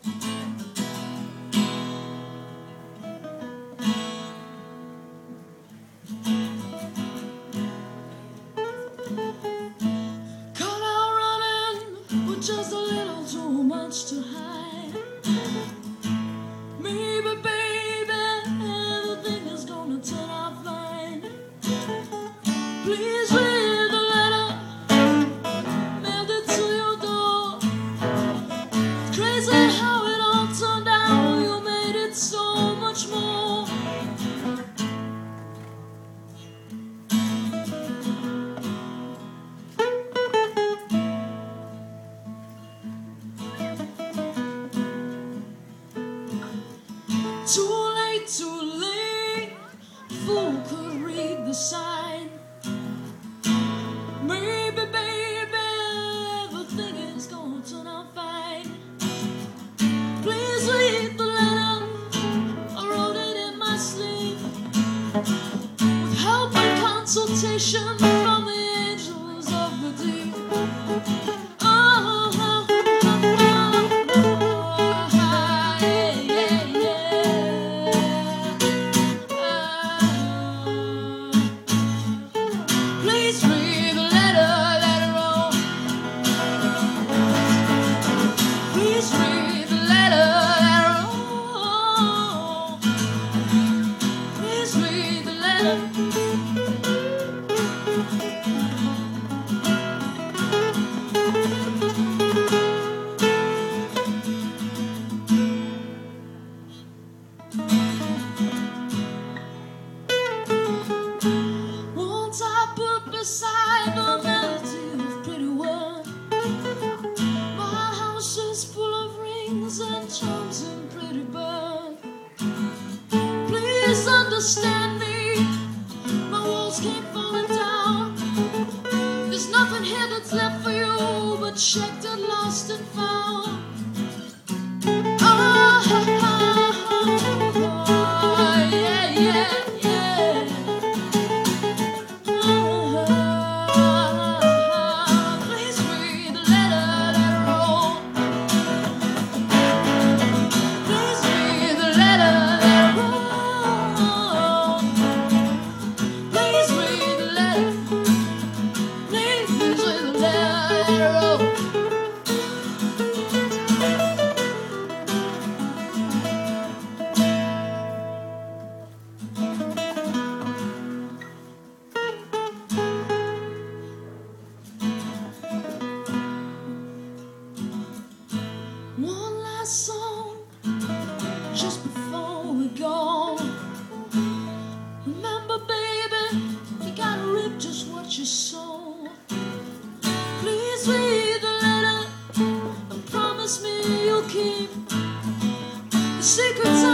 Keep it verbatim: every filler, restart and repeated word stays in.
Just a little too much to hide. Maybe, baby, everything is gonna turn out fine. Please read the letter, mailed it to your door. Crazy how it all turned out. You made it so much more. Too late, too late, fool could read the sign. Maybe, baby, everything is gonna turn out fine. Please read the letter, I wrote it in my sleep, with help and consultation from the angels of the deep. Oh, oh, oh, oh, oh, oh, yeah, yeah, yeah. Please read the letter that I wrote. Please read the letter that I wrote. Please read the letter. Once I put beside the melody of pretty words, my house is full of rings and charms and pretty birds. Please understand me, my walls keep falling down. There's nothing here that's left for you but checked and lost and found. Oh, oh, oh, oh, yeah, yeah, yeah. Oh, please read the letter that I wrote. Please read the letter that I wrote. Please read the letter. Please read the letter that I wrote. One last song just before we go. Remember, baby, you gotta reap just what you sow. Please read the letter and promise me you'll keep the secrets